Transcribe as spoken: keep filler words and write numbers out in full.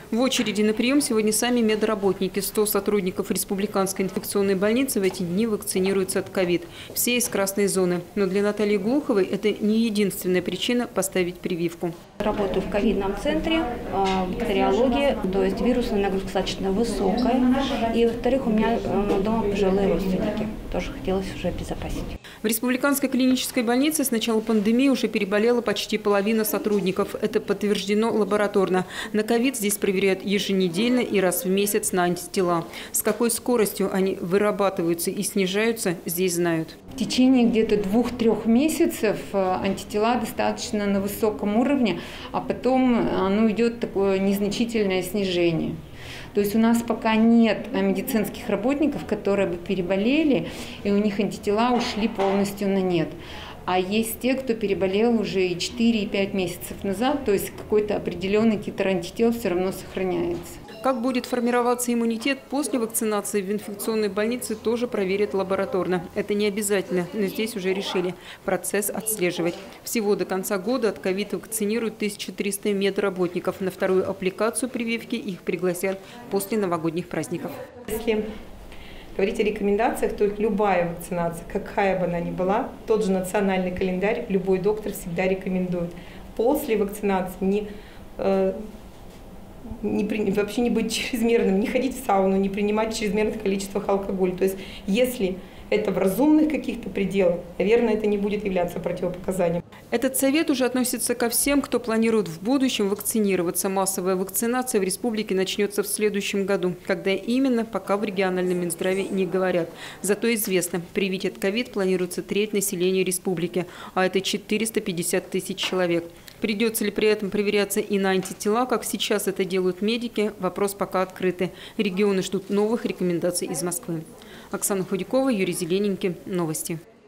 В очереди на прием сегодня сами медработники. сто сотрудников республиканской инфекционной больницы в эти дни вакцинируются от ковид. Все из красной зоны. Но для Натальи Глуховой это не единственная причина поставить прививку. Работаю в ковидном центре, бактериологии, то есть вирусная нагрузка достаточно высокая. И, во-вторых, у меня дома пожилые родственники. Тоже хотелось уже обезопасить. В республиканской клинической больнице с начала пандемии уже переболела почти половина сотрудников. Это подтверждено лабораторно. На ковид здесь проверяют еженедельно и раз в месяц на антитела. С какой скоростью они вырабатываются и снижаются, здесь знают. В течение где-то двух-трех месяцев антитела достаточно на высоком уровне, а потом оно идет такое незначительное снижение. То есть у нас пока нет медицинских работников, которые бы переболели, и у них антитела ушли полностью на нет. А есть те, кто переболел уже и четыре, и пять месяцев назад, то есть какой-то определенный титр антител все равно сохраняется. Как будет формироваться иммунитет после вакцинации в инфекционной больнице, тоже проверят лабораторно. Это не обязательно, но здесь уже решили процесс отслеживать. Всего до конца года от ковид вакцинируют тысячу триста медработников. На вторую аппликацию прививки их пригласят после новогодних праздников. Если говорить о рекомендациях, то любая вакцинация, какая бы она ни была, тот же национальный календарь любой доктор всегда рекомендует. После вакцинации не... Э, Не, вообще не быть чрезмерным, не ходить в сауну, не принимать чрезмерных количествах алкоголя. То есть если это в разумных каких-то пределах, наверное, это не будет являться противопоказанием. Этот совет уже относится ко всем, кто планирует в будущем вакцинироваться. Массовая вакцинация в республике начнется в следующем году. Когда именно, пока в региональном Минздраве не говорят. Зато известно, привить от ковид планируется треть населения республики, а это четыреста пятьдесят тысяч человек. Придется ли при этом проверяться и на антитела, как сейчас это делают медики, вопрос пока открытый. Регионы ждут новых рекомендаций из Москвы. Оксана Худякова, Юрий Зелененький. Новости.